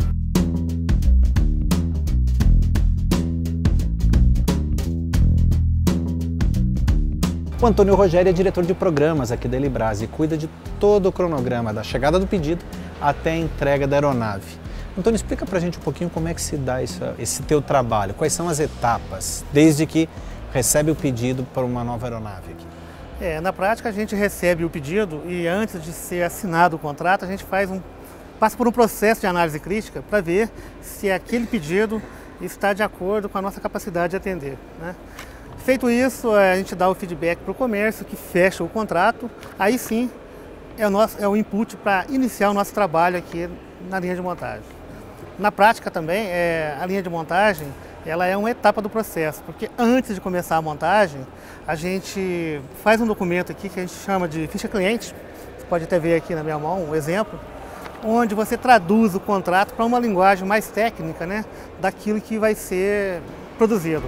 O Antônio Rogério é diretor de programas aqui da Elibrase e cuida de todo o cronograma, da chegada do pedido até a entrega da aeronave. Antônio, explica pra gente um pouquinho como é que se dá esse teu trabalho, quais são as etapas, desde que recebe o pedido para uma nova aeronave aqui. Na prática a gente recebe o pedido e antes de ser assinado o contrato, a gente passa por um processo de análise crítica para ver se aquele pedido está de acordo com a nossa capacidade de atender, né? Feito isso, a gente dá o feedback para o comércio, que fecha o contrato, aí sim é o input para iniciar o nosso trabalho aqui na linha de montagem. Na prática também, a linha de montagem ela é uma etapa do processo, porque antes de começar a montagem, a gente faz um documento aqui que a gente chama de ficha cliente, você pode até ver aqui na minha mão um exemplo, onde você traduz o contrato para uma linguagem mais técnica, né, daquilo que vai ser produzido.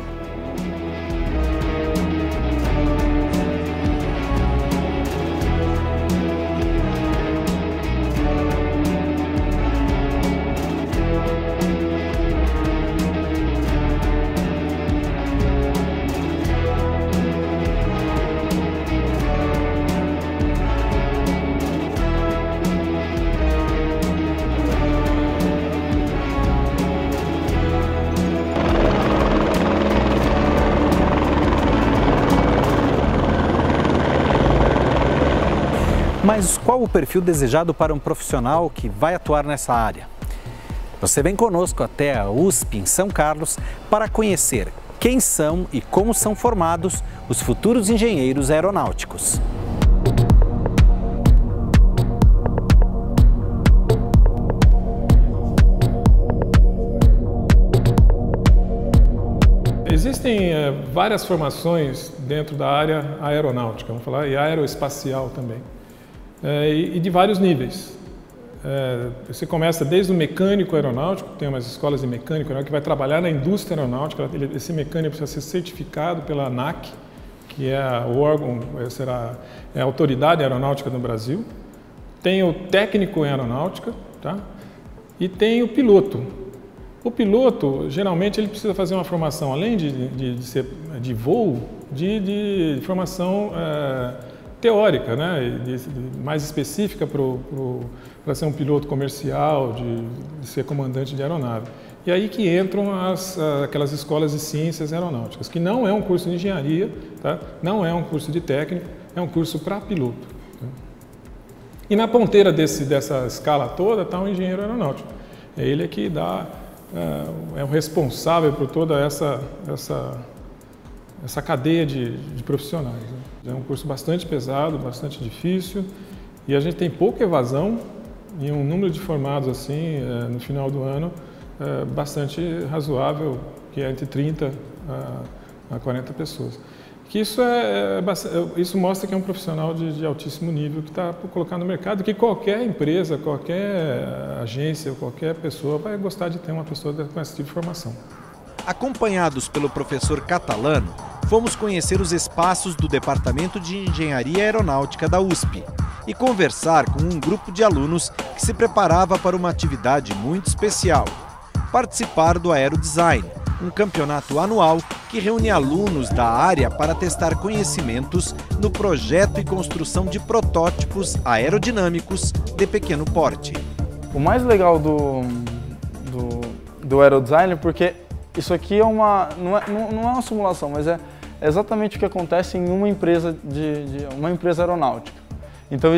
Mas qual o perfil desejado para um profissional que vai atuar nessa área? Você vem conosco até a USP em São Carlos para conhecer quem são e como são formados os futuros engenheiros aeronáuticos. Existem várias formações dentro da área aeronáutica, vamos falar, e aeroespacial também. E de vários níveis. Você começa desde o mecânico aeronáutico, tem umas escolas de mecânico aeronáutico que vai trabalhar na indústria aeronáutica. Esse mecânico precisa ser certificado pela ANAC, que é o órgão, é a autoridade aeronáutica no Brasil. Tem o técnico em aeronáutica, tá? E tem o piloto. O piloto, geralmente, ele precisa fazer uma formação, além de voo, de formação teórica, né, mais específica para ser um piloto comercial, de ser comandante de aeronave. E aí que entram aquelas escolas de ciências aeronáuticas, que não é um curso de engenharia, tá? Não é um curso de técnico, é um curso para piloto. Tá? E na ponteira dessa escala toda está um engenheiro aeronáutico. É ele que é o responsável por toda essa cadeia de profissionais. Né? É um curso bastante pesado, bastante difícil, e a gente tem pouca evasão e um número de formados assim no final do ano bastante razoável, que é entre 30 a 40 pessoas. Que isso mostra que é um profissional de altíssimo nível que está por colocar no mercado, que qualquer empresa, qualquer agência, qualquer pessoa vai gostar de ter uma pessoa com esse tipo de formação. Acompanhados pelo professor Catalano, fomos conhecer os espaços do Departamento de Engenharia Aeronáutica da USP e conversar com um grupo de alunos que se preparava para uma atividade muito especial: participar do Aerodesign, um campeonato anual que reúne alunos da área para testar conhecimentos no projeto e construção de protótipos aerodinâmicos de pequeno porte. O mais legal do Aerodesign é porque isso aqui não é uma simulação, mas é exatamente o que acontece em uma empresa uma empresa aeronáutica. Então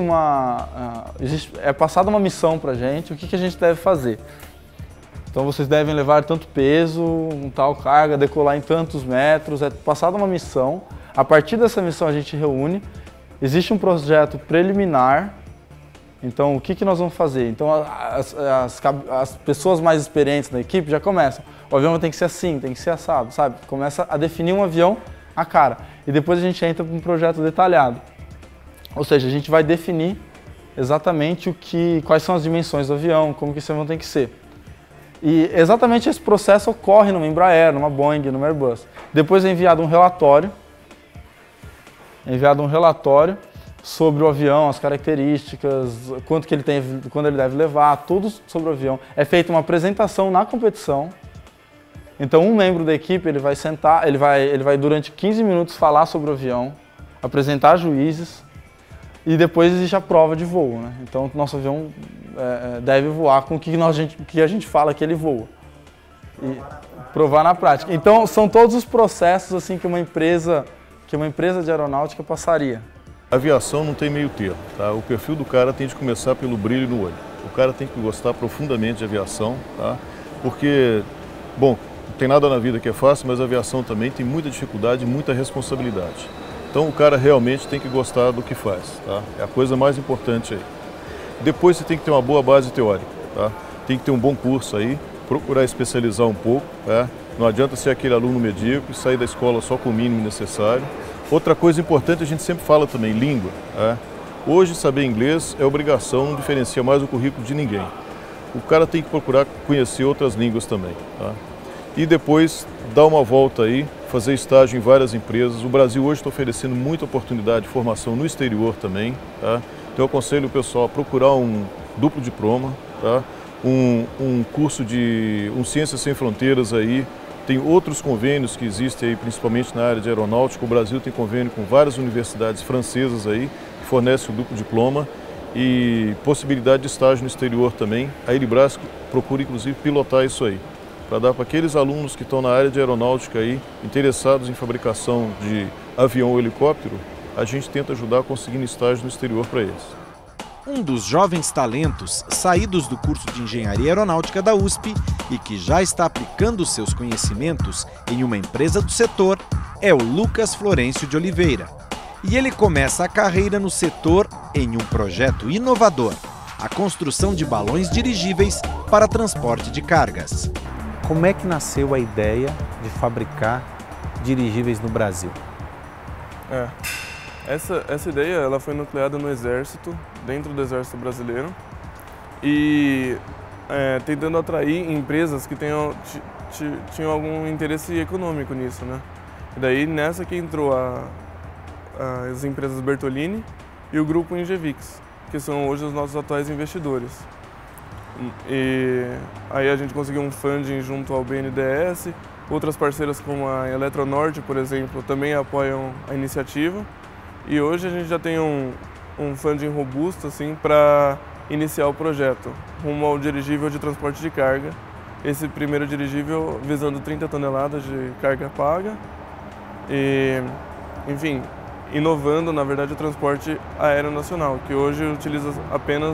é passada uma missão para a gente, o que a gente deve fazer. Então vocês devem levar tanto peso, tal carga, decolar em tantos metros, é passada uma missão. A partir dessa missão a gente reúne, existe um projeto preliminar. Então o que nós vamos fazer? Então as pessoas mais experientes da equipe já começam. O avião tem que ser assim, tem que ser assado, sabe? Começa a definir um avião à cara. E depois a gente entra para um projeto detalhado. Ou seja, a gente vai definir exatamente quais são as dimensões do avião, como que esse avião tem que ser. E exatamente esse processo ocorre numa Embraer, numa Boeing, numa Airbus. Depois é enviado um relatório sobre o avião, as características, quanto que ele tem, quando ele deve levar, tudo sobre o avião. É feita uma apresentação na competição. Então um membro da equipe ele vai sentar, ele vai durante 15 minutos falar sobre o avião, apresentar juízes e depois existe a prova de voo, né? Então o nosso avião deve voar com o que a gente fala que ele voa. E provar na prática. Então são todos os processos assim que uma empresa de aeronáutica passaria. A aviação não tem meio termo, tá? O perfil do cara tem de começar pelo brilho no olho. O cara tem que gostar profundamente de aviação, tá? Porque, bom, não tem nada na vida que é fácil, mas a aviação também tem muita dificuldade e muita responsabilidade. Então o cara realmente tem que gostar do que faz, tá? É a coisa mais importante aí. Depois você tem que ter uma boa base teórica, tá? Tem que ter um bom curso aí, procurar especializar um pouco, tá? Não adianta ser aquele aluno medíocre, sair da escola só com o mínimo necessário. Outra coisa importante, a gente sempre fala também, língua. Tá? Hoje, saber inglês é obrigação, não diferencia mais o currículo de ninguém. O cara tem que procurar conhecer outras línguas também. Tá? E depois, dar uma volta aí, fazer estágio em várias empresas. O Brasil hoje está oferecendo muita oportunidade de formação no exterior também. Tá? Então, eu aconselho o pessoal a procurar um duplo diploma, tá? um curso de Ciências Sem Fronteiras aí. Tem outros convênios que existem aí, principalmente na área de aeronáutica. O Brasil tem convênio com várias universidades francesas aí, que fornecem o duplo diploma e possibilidade de estágio no exterior também. A Ilibras procura, inclusive, pilotar isso aí, para dar para aqueles alunos que estão na área de aeronáutica aí, interessados em fabricação de avião ou helicóptero, a gente tenta ajudar conseguindo estágio no exterior para eles. Um dos jovens talentos saídos do curso de Engenharia Aeronáutica da USP e que já está aplicando seus conhecimentos em uma empresa do setor é o Lucas Florencio de Oliveira. E ele começa a carreira no setor em um projeto inovador, a construção de balões dirigíveis para transporte de cargas. Como é que nasceu a ideia de fabricar dirigíveis no Brasil? Essa ideia ela foi nucleada no Exército, dentro do Exército Brasileiro, e tentando atrair empresas que tinham algum interesse econômico nisso, né? E daí nessa que entrou as empresas Bertolini e o grupo Ingevix, que são hoje os nossos atuais investidores. E aí a gente conseguiu um funding junto ao BNDES, outras parceiras como a Eletronorte, por exemplo, também apoiam a iniciativa. E hoje a gente já tem um funding robusto assim, para iniciar o projeto, rumo ao dirigível de transporte de carga. Esse primeiro dirigível visando 30 toneladas de carga paga e, enfim, inovando, na verdade, o transporte aéreo nacional, que hoje utiliza apenas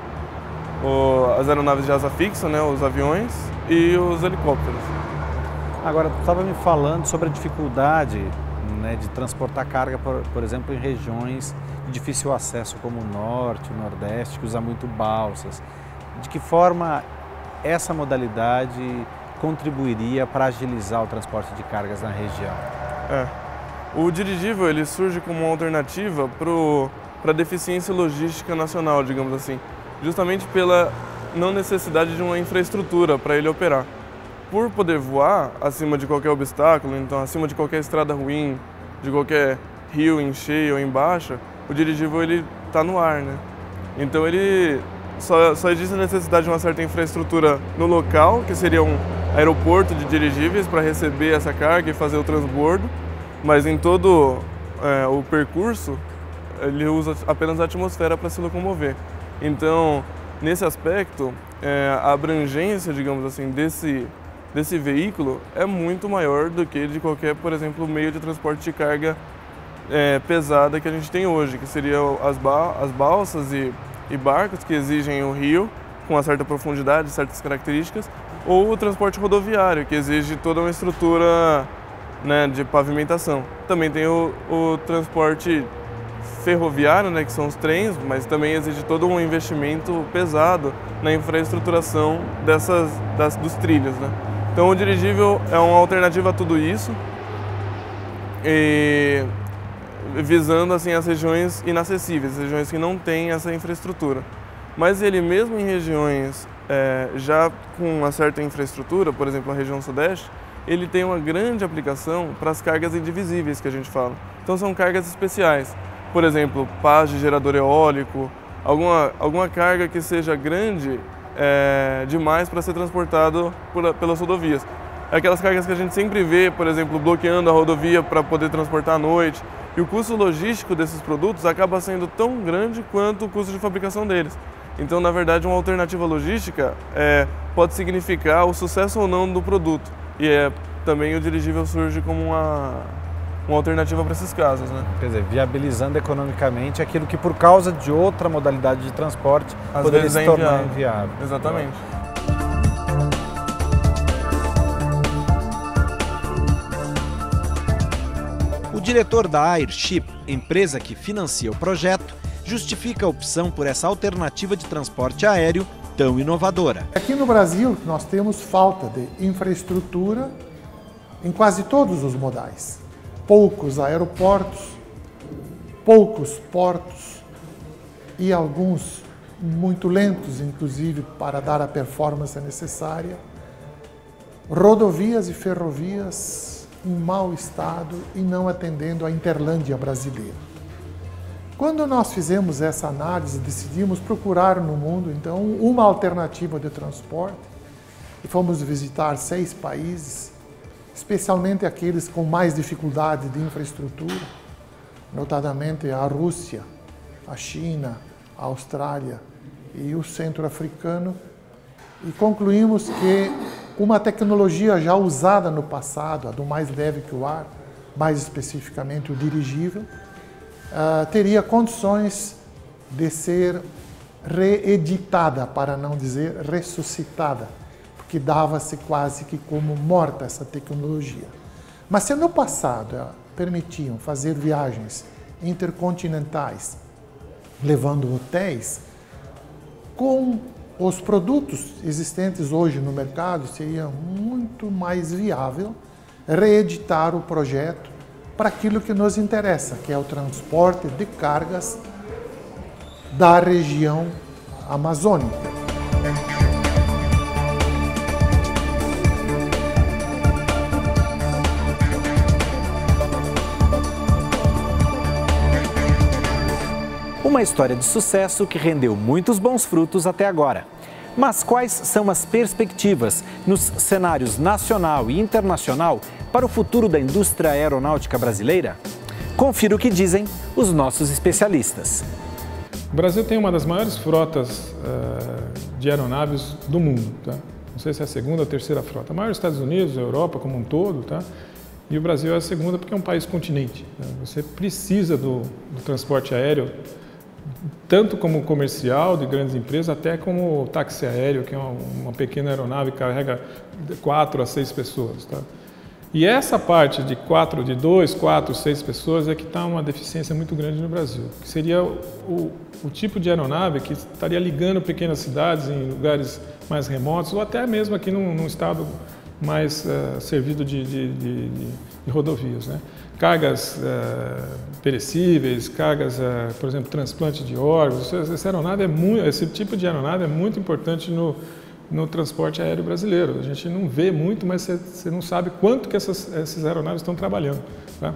as aeronaves de asa fixa, né, os aviões e os helicópteros. Agora, tu estava me falando sobre a dificuldade, né, de transportar carga, por exemplo, em regiões de difícil acesso como o Norte, o Nordeste, que usa muito balsas. De que forma essa modalidade contribuiria para agilizar o transporte de cargas na região? O dirigível ele surge como uma alternativa para a deficiência logística nacional, digamos assim, justamente pela não necessidade de uma infraestrutura para ele operar. Por poder voar acima de qualquer obstáculo, então acima de qualquer estrada ruim, de qualquer rio em cheia ou em baixa, o dirigível ele está no ar, né? Então ele só existe a necessidade de uma certa infraestrutura no local, que seria um aeroporto de dirigíveis para receber essa carga e fazer o transbordo, mas em todo o percurso ele usa apenas a atmosfera para se locomover. Então, nesse aspecto, a abrangência, digamos assim, desse veículo é muito maior do que de qualquer, por exemplo, meio de transporte de carga pesada que a gente tem hoje, que seriam as balsas e barcos que exigem o rio com uma certa profundidade, certas características, ou o transporte rodoviário, que exige toda uma estrutura, né, de pavimentação. Também tem o transporte ferroviário, né, que são os trens, mas também exige todo um investimento pesado na infraestruturação dos trilhos, né? Então o dirigível é uma alternativa a tudo isso, e visando assim as regiões inacessíveis, regiões que não têm essa infraestrutura. Mas ele mesmo em regiões já com uma certa infraestrutura, por exemplo, a região sudeste, ele tem uma grande aplicação para as cargas indivisíveis que a gente fala. Então são cargas especiais, por exemplo, pás de gerador eólico, alguma carga que seja grande demais para ser transportado pelas rodovias. Aquelas cargas que a gente sempre vê, por exemplo, bloqueando a rodovia para poder transportar à noite. E o custo logístico desses produtos acaba sendo tão grande quanto o custo de fabricação deles. Então, na verdade, uma alternativa logística pode significar o sucesso ou não do produto. E também o dirigível surge como uma alternativa para esses casos, né? Quer dizer, viabilizando economicamente aquilo que por causa de outra modalidade de transporte poderia se tornar inviável. Exatamente. O diretor da Airship, empresa que financia o projeto, justifica a opção por essa alternativa de transporte aéreo tão inovadora. Aqui no Brasil, nós temos falta de infraestrutura em quase todos os modais. Poucos aeroportos, poucos portos e alguns muito lentos, inclusive, para dar a performance necessária. Rodovias e ferrovias em mau estado e não atendendo a Interlândia brasileira. Quando nós fizemos essa análise, decidimos procurar no mundo, então, uma alternativa de transporte e fomos visitar 6 países, especialmente aqueles com mais dificuldade de infraestrutura, notadamente a Rússia, a China, a Austrália e o centro-africano, e concluímos que uma tecnologia já usada no passado, a do mais leve que o ar, mais especificamente o dirigível, teria condições de ser reeditada, para não dizer ressuscitada, porque dava-se quase que como morta essa tecnologia. Mas se no passado permitiam fazer viagens intercontinentais, levando hotéis, com os produtos existentes hoje no mercado, seria muito mais viável reeditar o projeto para aquilo que nos interessa, que é o transporte de cargas da região amazônica. Uma história de sucesso que rendeu muitos bons frutos até agora. Mas quais são as perspectivas nos cenários nacional e internacional para o futuro da indústria aeronáutica brasileira? Confira o que dizem os nossos especialistas. O Brasil tem uma das maiores frotas de aeronaves do mundo, tá? Não sei se é a segunda ou a terceira frota. A maior dos Estados Unidos, a Europa como um todo, tá? E o Brasil é a segunda porque é um país continente, tá? Você precisa do transporte aéreo, tanto como comercial de grandes empresas, até como táxi aéreo, que é uma pequena aeronave que carrega 4 a 6 pessoas, tá? E essa parte de 2, 4, 6 pessoas é que está uma deficiência muito grande no Brasil, que seria o tipo de aeronave que estaria ligando pequenas cidades em lugares mais remotos, ou até mesmo aqui num estado mais servido de rodovias, né? Cargas perecíveis, cargas, por exemplo, transplante de órgãos. Esse tipo de aeronave é muito importante no transporte aéreo brasileiro. A gente não vê muito, mas você não sabe quanto que essas aeronaves estão trabalhando, tá?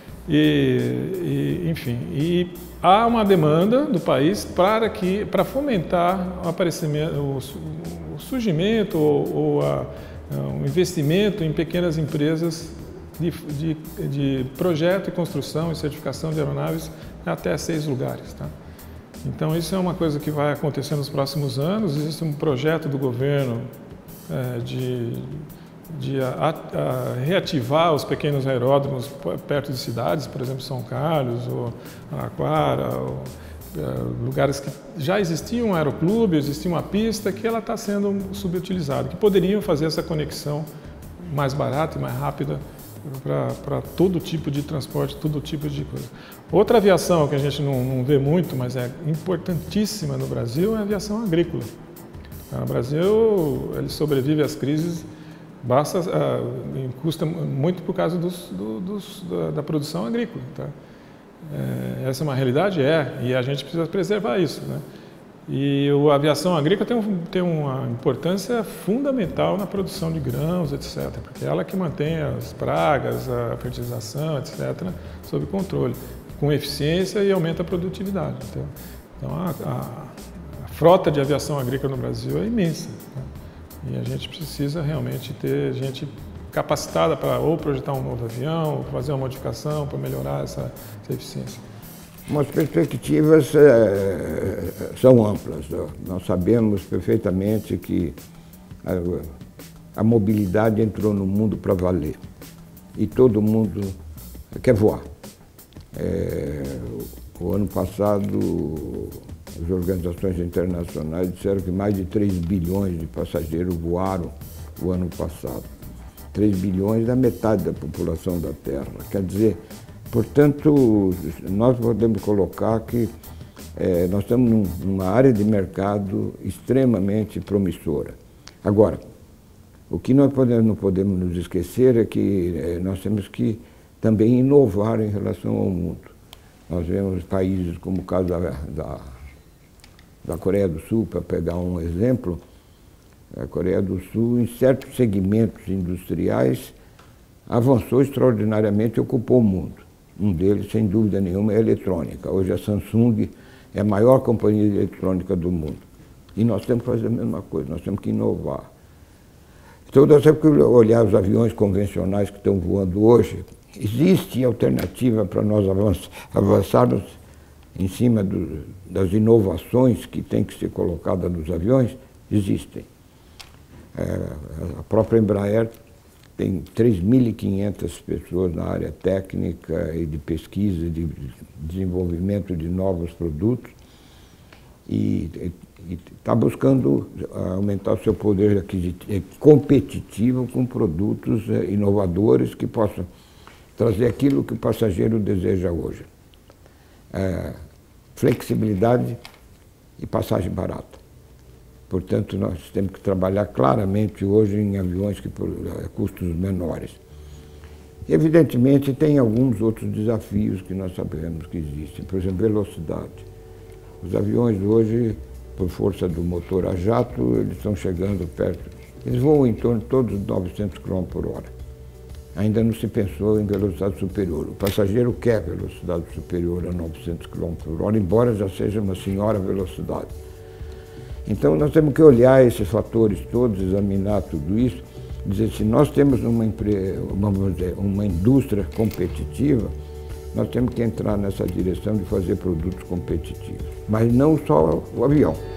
Enfim, há uma demanda do país para fomentar o aparecimento, o surgimento ou o investimento em pequenas empresas de projeto e construção e certificação de aeronaves até 6 lugares, tá? Então isso é uma coisa que vai acontecer nos próximos anos. Existe um projeto do governo de reativar os pequenos aeródromos perto de cidades, por exemplo, São Carlos ou Araraquara, lugares que já existia um aeroclube, existia uma pista que ela está sendo subutilizada, que poderiam fazer essa conexão mais barata e mais rápida para todo tipo de transporte, todo tipo de coisa. Outra aviação que a gente não vê muito, mas é importantíssima no Brasil, é a aviação agrícola. O Brasil ele sobrevive às crises, custa muito por causa da produção agrícola, tá? Essa é uma realidade? E a gente precisa preservar isso, né? E a aviação agrícola tem uma importância fundamental na produção de grãos, etc., porque é ela que mantém as pragas, a fertilização, etc., sob controle, com eficiência e aumenta a produtividade. Então a frota de aviação agrícola no Brasil é imensa, né? E a gente precisa realmente ter gente capacitada para ou projetar um novo avião, ou fazer uma modificação para melhorar essa eficiência. As perspectivas são amplas. Nós sabemos perfeitamente que a mobilidade entrou no mundo para valer e todo mundo quer voar. O ano passado, as organizações internacionais disseram que mais de 3 bilhões de passageiros voaram o ano passado. 3 bilhões é metade da população da Terra. Quer dizer, portanto, nós podemos colocar que nós estamos numa área de mercado extremamente promissora. Agora, o que nós não podemos nos esquecer é que nós temos que também inovar em relação ao mundo. Nós vemos países como o caso da Coreia do Sul, para pegar um exemplo. A Coreia do Sul, em certos segmentos industriais, avançou extraordinariamente e ocupou o mundo. Um deles, sem dúvida nenhuma, é a eletrônica. Hoje a Samsung é a maior companhia de eletrônica do mundo. E nós temos que fazer a mesma coisa, nós temos que inovar. Então, nós temos que olhar os aviões convencionais que estão voando hoje. Existe alternativa para nós avançarmos em cima das inovações que têm que ser colocadas nos aviões? Existem. A própria Embraer tem 3.500 pessoas na área técnica e de pesquisa, de desenvolvimento de novos produtos e está buscando aumentar o seu poder competitivo com produtos inovadores que possam trazer aquilo que o passageiro deseja hoje. Flexibilidade e passagem barata. Portanto, nós temos que trabalhar claramente hoje em aviões que por custos menores. Evidentemente, tem alguns outros desafios que nós sabemos que existem. Por exemplo, velocidade. Os aviões hoje, por força do motor a jato, eles estão chegando perto. Eles voam em torno de todos 900 km por hora. Ainda não se pensou em velocidade superior. O passageiro quer velocidade superior a 900 km por hora, embora já seja uma senhora velocidade. Então, nós temos que olhar esses fatores todos, examinar tudo isso, dizer, se nós temos uma indústria competitiva, nós temos que entrar nessa direção de fazer produtos competitivos. Mas não só o avião.